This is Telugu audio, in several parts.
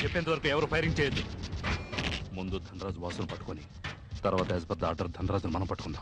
చెప్పేంత వరకు ఎవరు ఫైరింగ్ చేయొద్దు. ముందు ధనరాజు వాసును పట్టుకొని తర్వాత యాజ్ పర్ ద ఆర్డర్ ధనరాజును మనం పట్టుకుందాం.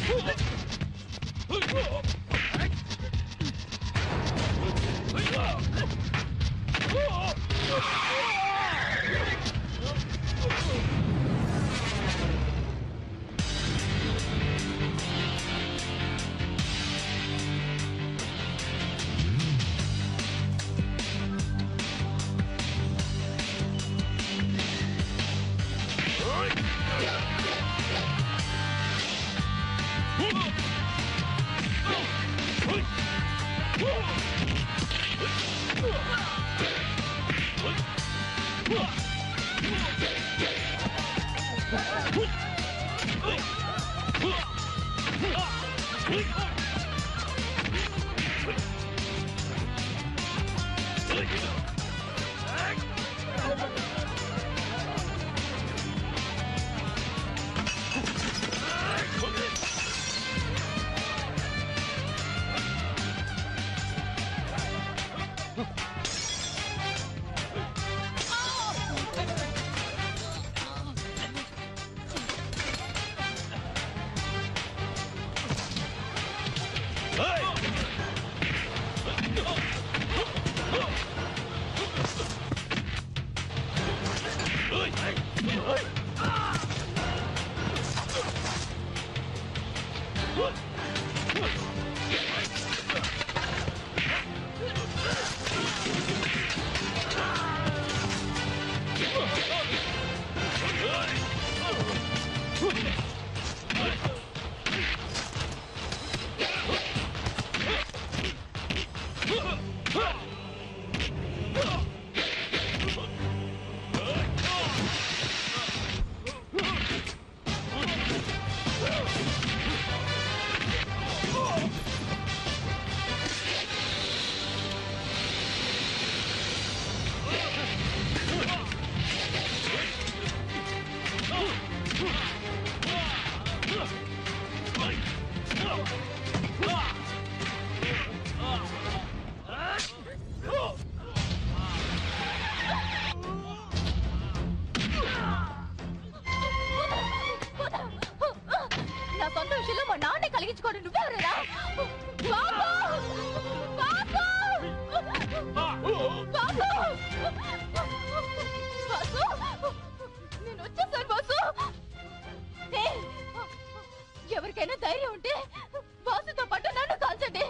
ఎవరికైనా ధైర్యం ఉంటే బాసుతో పాటు నన్ను కాల్చండి.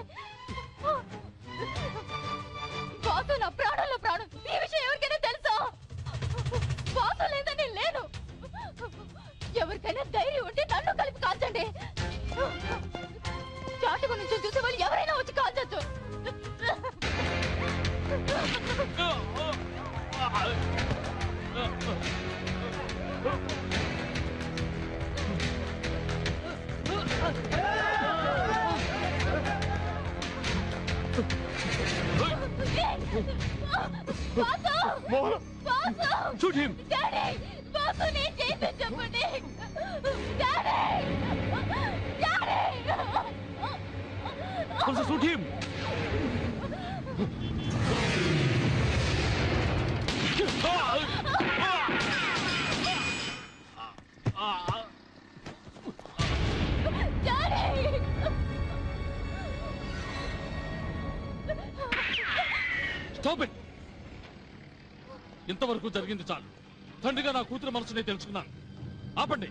బాసు నా ప్రాణంలో ప్రాణం. ఈ విషయం ఎవరికైనా తెలుసా? బాసు లేదా నేను లేను. ఎవరికైనా ధైర్యం ఉంటే నన్ను కలిపి కాల్చండి. చాటుకు నుంచి చూసే వాళ్ళు ఎవరైనా వచ్చి కాల్చొచ్చు. Shoot him! Daddy! Basu నేను చేసి చెప్పండి. Daddy! Daddy! Also shoot him! Daddy! Stop it! ఇంతవరకు జరిగింది చాలు. తండ్రిగా నా కూతురు మనసునే తెలుసుకున్నాను. ఆపండి.